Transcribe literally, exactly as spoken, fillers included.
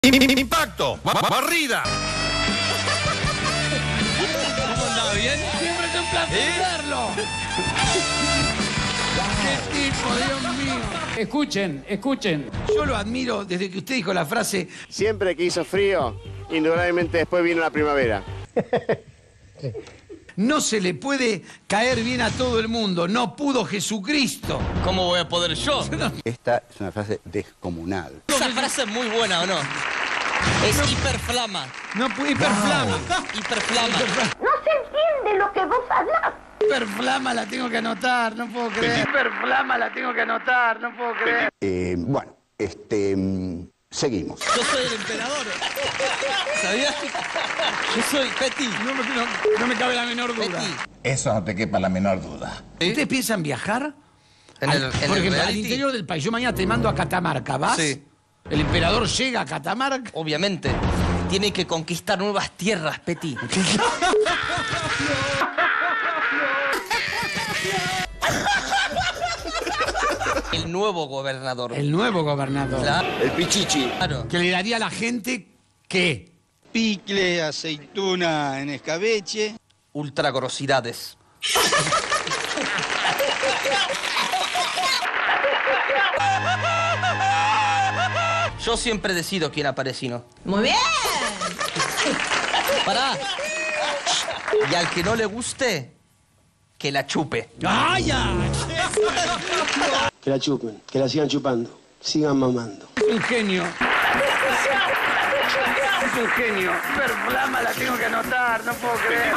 Impacto, barrida. ¿Cómo anda? ¿Bien? Siempre es un placer ¿Eh? verlo. ¡Qué tipo, Dios mío! Escuchen, escuchen. Yo lo admiro desde que usted dijo la frase. Siempre que hizo frío, indudablemente después vino la primavera. No se le puede caer bien a todo el mundo. No pudo Jesucristo. ¿Cómo voy a poder yo? Esta es una frase descomunal. Esa frase es muy buena, ¿o no? Es no, hiperflama. No, hiperflama. Wow. Hiperflama. No se entiende lo que vos hablás. Hiperflama la tengo que anotar, no puedo creer. Hiperflama la tengo que anotar, no puedo creer. Eh, bueno, este... seguimos. Yo soy el emperador. ¿Sabías? Yo soy Petty. No, no, no me cabe la menor duda. Petty. Eso no te quepa la menor duda. ¿Sí? ¿Ustedes piensan viajar? ¿En al, el, en por el ejemplo, al reality? interior del país. Yo mañana te mando a Catamarca, ¿vas? Sí. ¿El emperador llega a Catamarca? Obviamente. Tiene que conquistar nuevas tierras, Petty. El nuevo gobernador. El nuevo gobernador. Claro. El pichichi. Claro. Que le daría a la gente, ¿qué? Picle, aceituna en escabeche. Ultragrosidades. Yo siempre decido quién aparece y no. Muy bien. Pará. Y al que no le guste, que la chupe. ¡Ay, ay! Que la chupen, que la sigan chupando, sigan mamando. Es un genio. Es un genio. Hiperflama la tengo que anotar, no puedo creer.